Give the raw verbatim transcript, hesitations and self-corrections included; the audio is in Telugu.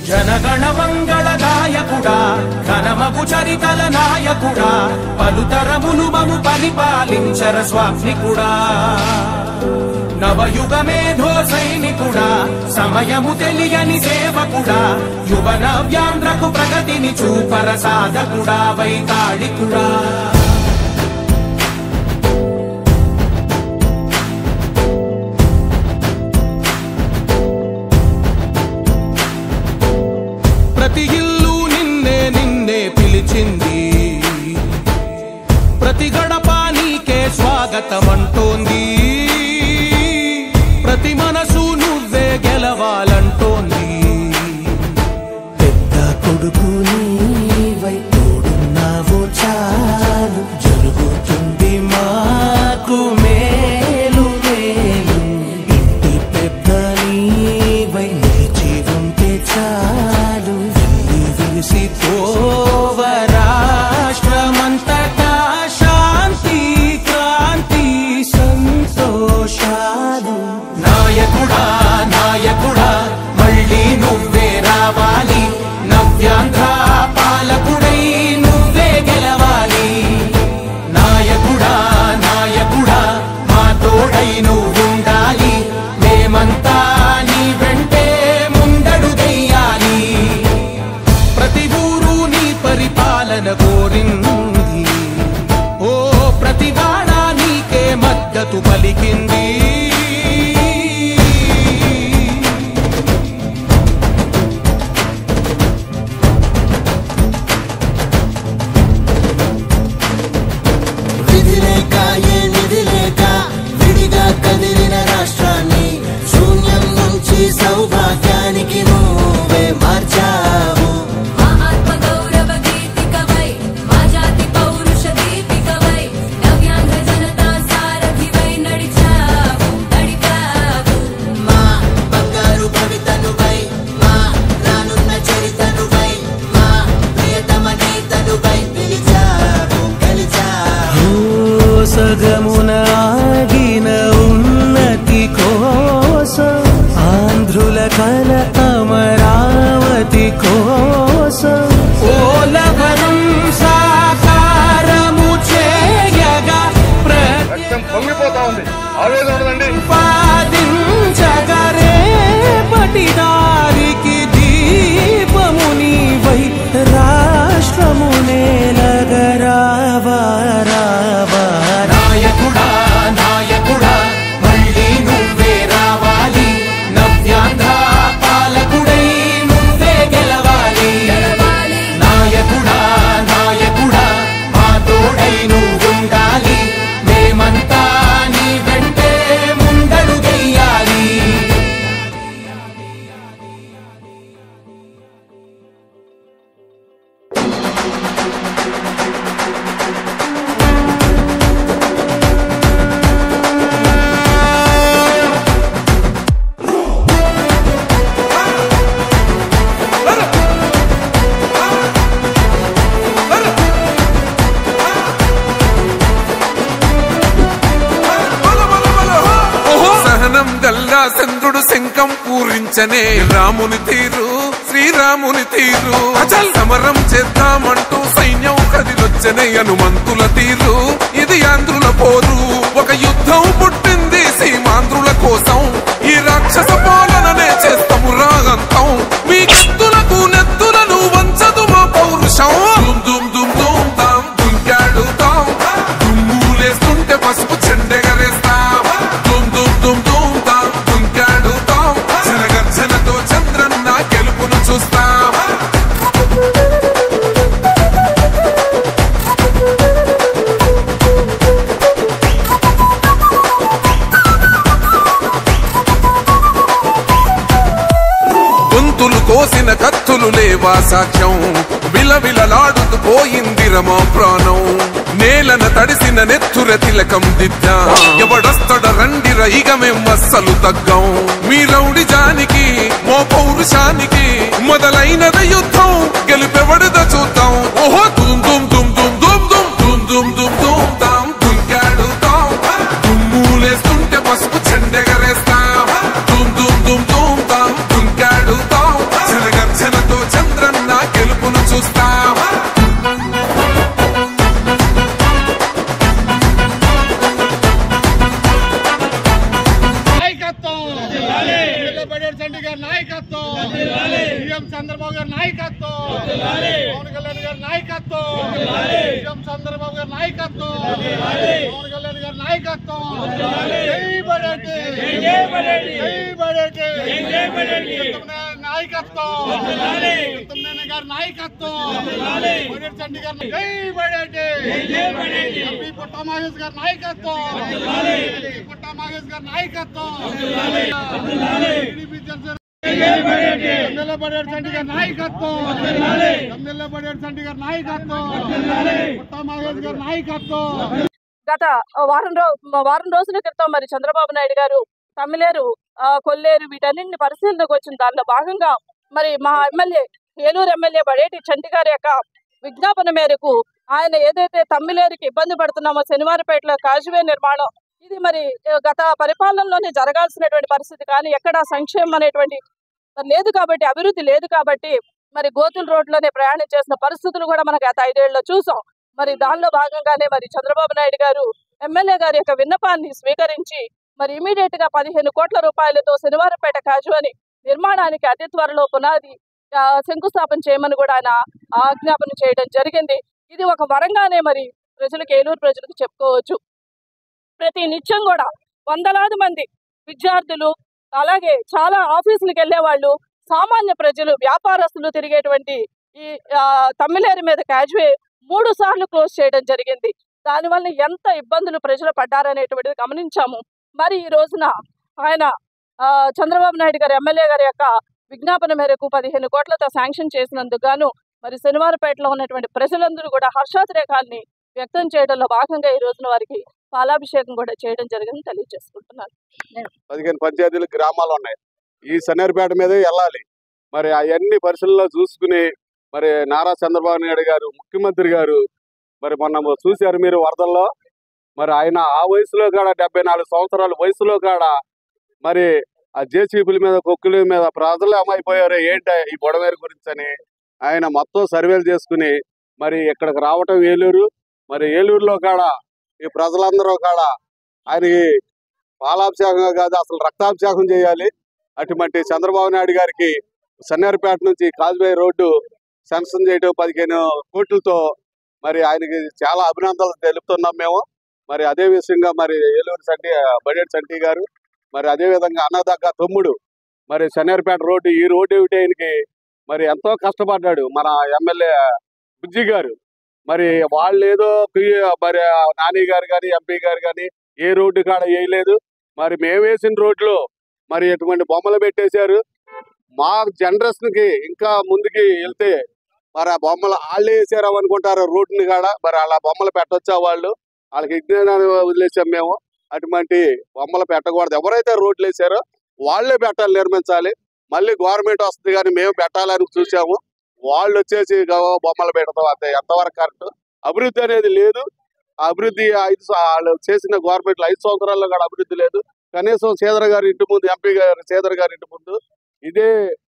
జనగణ మంగళ గాయకుడా ఘనమగు చరితల నాయకుడా పలుతరములు మము పరిపాలించర స్వామికుడా నవయుగ మేధో సైనికుడా సమయము తెలియని సేవకుడా యువ నవ్యాంధ్రకు ప్రగతిని చూపర సాధకుడా వైతాళికుడా ప్రతి ఇల్లు నిన్నే నిన్నే పిలిచింది ప్రతి గడప నీకే స్వాగతమంటోంది ప్రతి మనసు నువ్వే గెలవాలంటోంది పెద్ద కొడుకు నీవై తోడున్నావు చాలు జరుగుతుంది మాకు మేలు మేలు ఇంటి పెద్ద నీవై నిలిచి ఉంటే చాలు వెళ్ళి విలిసి పోవ రాష్ట్రమంతటా శాంతి క్రాంతి సంతోషాలు నాయకుడా నాయకుడా మళ్ళీ నువ్వే రావాలి నవ్యాంధ్ర పాలకుడై నువ్వే గెలవాలి నాయకుడా నాయకుడా మా తోడై నువ్వుండాలి మేమంతా నీ వెంటే ముందడుగెయ్యాలి ప్రతి ఊరు నీ పరిపాలన కోరింది ఓ ప్రతి వాడ నీకే మద్దతు పలికింది సౌభాగ్యానికి నువ్వే మార్చావు మా ఆత్మ గౌరవ గీతికవై మా జాతి పౌరుష దీపికవై నవ్యాంధ్ర జనతా సారథివై నడిచావు నడిపావు మా బంగారు భవితనువై మా రానున్న చరితనువై మా ప్రియతమ గీతనువై పిలిచావు గెలిచావు సగమున ఆగిన ఉన్నతి కోసం ఆంధ్రుల కల అమరావతి కోసం పోలవరం సాకారము చేయగా పొంగిపోతా ఉంది ఆవేదన ఉండదండి పాదించగరేపటి దారికి దీపము నీవై రాష్ట్రము నేలగరావా రావా నాయకుడా నాయకుడా మళ్ళీ నువ్వే రావాలి నవ్యాంధ్ర పాలకుడై నువ్వే గెలవాలి నాయకుడా నాయకుడా మా తోడై నువ్వుండాలి మేమంతా నీ వెంటే ముందడుగెయ్యాలి సహనం గల్లా చంద్రుడు శంఖం పూరించనే రాముని తీరు శ్రీరాముని తీరు అచల్ సమరం చేద్దామంటూ సైన్యం కదిలొచ్చనే హనుమంతుల తీరు ఇది ఆంధ్రుల పోరు ఒక యుద్ధం పుట్టింది సీమాంధ్రుల కోసం ఈ రాక్షస పాలననే చేస్తాము రాగంతం మీ కత్తులకు నెత్తులను వంచదు మా పౌరుషం దుమ్ దుమ్ దుమ్ దుమ్ తాం దుంకాడుతాం దుమ్ములేస్తుంటే పసుపు చెండెగరేస్తాం దుమ్ దుమ్ దుమ్ దుమ్ తాం దుంకాడుతాం జనగర్జనతో చంద్రన్న గెలుపును చూస్తాం గొంతులు కోసిన కత్తులు లేవా సాక్ష్యం విలవిలలాడుతూ పోయింది రమా ప్రాణం నేలన తడిసిన నెత్తుర తిలకం దిద్దా ఎవడొస్తడ రండిర ఇక మేం అస్సలు తగ్గం మీ రౌడి జానికి మో పౌరుషానికి మొదలైనద యుద్ధం గెలుపెవడద చూద్దాం ఓహో దుమ్ దుమ్ దుమ్ దుమ్ దుమ్ దుమ్ దుమ్ దుమ్ దుమ్ దుమ్ తాం దుంకాడుతాం దుమ్ములేస్తుంటే పసుపు చెండెగరేస్తాం దుమ్ దుమ్ దుమ్ దుమ్ తాం దుంకాడుతాం జనగర్జన బడ్జెట్ చండి గారి నాయకత్వం, సీఎం చంద్రబాబు గారి నాయకత్వం, పవన్ కళ్యాణ్ గారి నాయకత్వం, సీఎం చంద్రబాబు గారి నాయకత్వం, పవన్ కళ్యాణ్ గారి నాయకత్వం. జై బడ్జెట్, జై బడ్జెట్, జై బడ్జెట్ నాయకత్వం, గారి నాయకత్వం, బడ్జెట్ చండి గారి జై బడ్జెట్, ఎంపీ పుట్ట మహేష్ గారి నాయకత్వం, పుట్ట మహేష్ గారి నాయకత్వం, ఎమ్మెల్యే బడ్జెట్ చండి గారి నాయకత్వం, ఎమ్మెల్యే బడ్జెట్ చండి గారి నాయకత్వం, పుట్ట మహేష్ గారి నాయకత్వం. గత వారం రో వారం రోజుల క్రితం మరి చంద్రబాబు నాయుడు గారు తమ్మిలేరు, కొల్లేరు వీటన్నింటిని పరిశీలనకు వచ్చిన దానిలో భాగంగా మరి మా ఎమ్మెల్యే ఏలూరు ఎమ్మెల్యే బడేటి చంటి గారి యొక్క విజ్ఞాపన మేరకు ఆయన ఏదైతే తమ్మిలేరుకి ఇబ్బంది పడుతున్నామో శనివారపేటలో కాజువే నిర్మాణం, ఇది మరి గత పరిపాలనలోనే జరగాల్సినటువంటి పరిస్థితి, కానీ ఎక్కడ సంక్షేమం అనేటువంటి లేదు కాబట్టి, అభివృద్ధి లేదు కాబట్టి మరి గోతుల రోడ్లోనే ప్రయాణం చేసిన పరిస్థితులు కూడా మనం గత ఐదేళ్లలో చూసాం. మరి దానిలో భాగంగానే మరి చంద్రబాబు నాయుడు గారు ఎమ్మెల్యే గారి యొక్క విన్నపాన్ని స్వీకరించి మరి ఇమీడియట్ గా పదిహేను కోట్ల రూపాయలతో శనివారపేట కాజువని నిర్మాణానికి అతి త్వరలో పునాది శంకుస్థాపన చేయమని కూడా ఆయన ఆజ్ఞాపన చేయడం జరిగింది. ఇది ఒక వరంగానే మరి ప్రజలకు, ఏలూరు ప్రజలకు చెప్పుకోవచ్చు. ప్రతి నిత్యం కూడా వందలాది మంది విద్యార్థులు, అలాగే చాలా ఆఫీసులకు వెళ్ళే వాళ్ళు, సామాన్య ప్రజలు, వ్యాపారస్తులు తిరిగేటువంటి ఈ తమ్మిలేరు మీద కాజువే మూడు సార్లు క్లోజ్ చేయడం జరిగింది. దానివల్ల ఎంత ఇబ్బందులు ప్రజలు పడ్డారనేటువంటిది గమనించాము. మరి ఈ రోజున ఆయన చంద్రబాబు నాయుడు గారు ఎమ్మెల్యే గారి యొక్క విజ్ఞాపన మేరకు పదిహేను కోట్లతో శాంక్షన్ చేసినందుకు గాను మరి శనివారపేటలో ఉన్నటువంటి ప్రజలందరూ కూడా హర్షాతిరేకాన్ని వ్యక్తం చేయడంలో భాగంగా ఈ రోజున వారికి పాలాభిషేకం కూడా చేయడం జరిగిందని తెలియజేసుకుంటున్నాను. పదిహేను పంచాయతీలు గ్రామాలు ఉన్నాయి, ఈ శనివారపేట మీదే వెళ్ళాలి. మరి అవన్నీ పరిశీలనలో చూసుకుని మరి నారా చంద్రబాబు నాయుడు గారు ముఖ్యమంత్రి గారు మరి మొన్న చూశారు మీరు వరదల్లో, మరి ఆయన ఆ వయసులో కాడ డెబ్బై నాలుగు సంవత్సరాల వయసులో కాడ మరి ఆ జేసీబీల మీద, కొక్కుల మీద ప్రజలు ఏమైపోయారు ఏంటి ఈ బొడమేరు గురించి అని ఆయన మొత్తం సర్వేలు చేసుకుని మరి ఇక్కడికి రావటం ఏలూరు, మరి ఏలూరులో కాడ ఈ ప్రజలందరూ కాడ ఆయనకి పాలాభిషేకంగా కాదు అసలు రక్తాభిషేకం చేయాలి. అటువంటి చంద్రబాబు నాయుడు గారికి సన్నేరుపేట నుంచి కాజ్వే రోడ్డు శాంక్షన్ చేయడం పదిహేను కోట్లతో మరి ఆయనకి చాలా అభినందనలు తెలుపుతున్నాం మేము. మరి అదే విషయంగా మరి ఏలూరు సంటి బడ్జెట్ సంటి గారు మరి అదే విధంగా అన్నదగ్గ తమ్ముడు మరి సన్నేరుపేట రోడ్డు, ఈ రోడ్డు ఏమిటి ఆయనకి మరి ఎంతో కష్టపడ్డాడు మన ఎమ్మెల్యే బుజ్జి గారు. మరి వాళ్ళు ఏదో మరి నాని గారు కానీ ఎంపీ గారు కానీ ఏ రోడ్డు కాడ వేయలేదు. మరి మేము వేసిన రోడ్లు మరి ఎటువంటి బొమ్మలు పెట్టేశారు. మా జనరేషన్ కి ఇంకా ముందుకి వెళ్తే మరి ఆ బొమ్మలు వాళ్ళే వేసారు అనుకుంటారు రోడ్డుని కాడ, మరి అలా బొమ్మలు పెట్టొచ్చా వాళ్ళు? వాళ్ళకి విజ్ఞానాన్ని వదిలేసాం మేము. అటువంటి బొమ్మలు పెట్టకూడదు. ఎవరైతే రోడ్లు వేసారో వాళ్లే పెట్టాలి, నిర్మించాలి. మళ్ళీ గవర్నమెంట్ వస్తుంది కానీ మేము పెట్టాలని చూసాము. వాళ్ళు వచ్చేసి బొమ్మలు పెడతాం అంతే. ఎంతవరకు కరెక్ట్? అభివృద్ధి అనేది లేదు. అభివృద్ధి ఐదు వాళ్ళు చేసిన గవర్నమెంట్లు ఐదు సంవత్సరాల్లో కూడా అభివృద్ధి లేదు. కనీసం శ్రీధర్ గారి ఇంటి ముందు, ఎంపీ గారు శ్రీధర్ గారి ఇంటి ముందు ఇదే